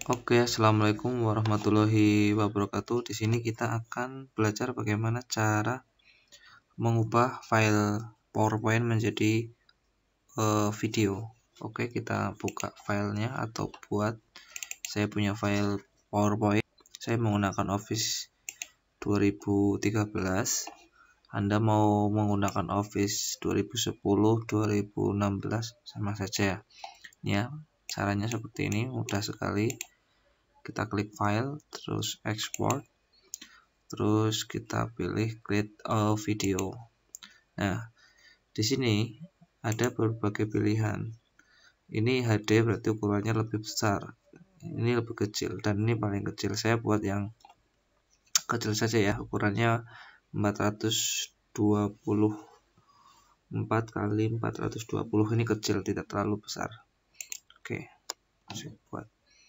Oke, assalamualaikum warahmatullahi wabarakatuh. Di sini kita akan belajar bagaimana cara mengubah file PowerPoint menjadi video. Oke, kita buka filenya atau buat. Saya punya file PowerPoint. Saya menggunakan Office 2013. Anda mau menggunakan Office 2010, 2016 sama saja. Ya, caranya seperti ini, mudah sekali. Kita klik file, terus export, terus kita pilih create a video. Nah, di sini ada berbagai pilihan. Ini HD berarti ukurannya lebih besar, ini lebih kecil, dan ini paling kecil. Saya buat yang kecil saja ya, ukurannya 424 kali 420. Ini kecil, tidak terlalu besar. Oke, saya buat.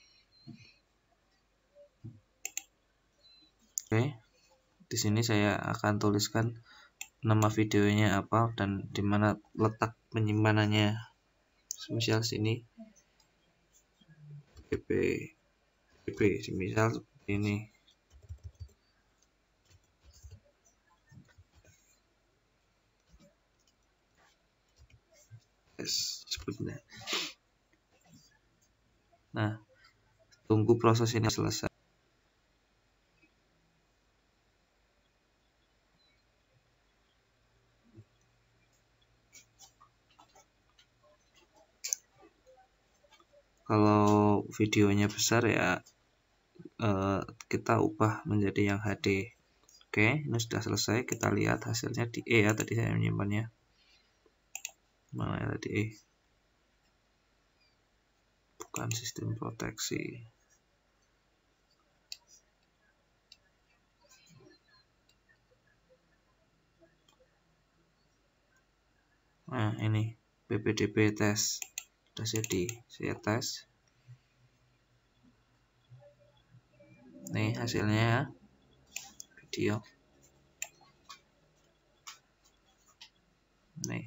Oke, di sini saya akan tuliskan nama videonya apa dan dimana letak penyimpanannya. Misal sini pp misal seperti ini. Sepertinya. Nah, tunggu proses ini selesai. Kalau videonya besar ya kita ubah menjadi yang HD. Oke, ini sudah selesai. Kita lihat hasilnya di E ya, tadi saya menyimpannya. Mana ya tadi E? Bukan sistem proteksi. Nah, ini ppdb tes. Sudah jadi, saya tes. Nih hasilnya ya, video. Nih.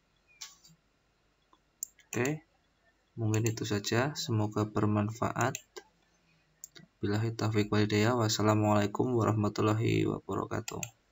Oke, mungkin itu saja. Semoga bermanfaat. Billahi taufiq wal hidayah. Wassalamualaikum warahmatullahi wabarakatuh.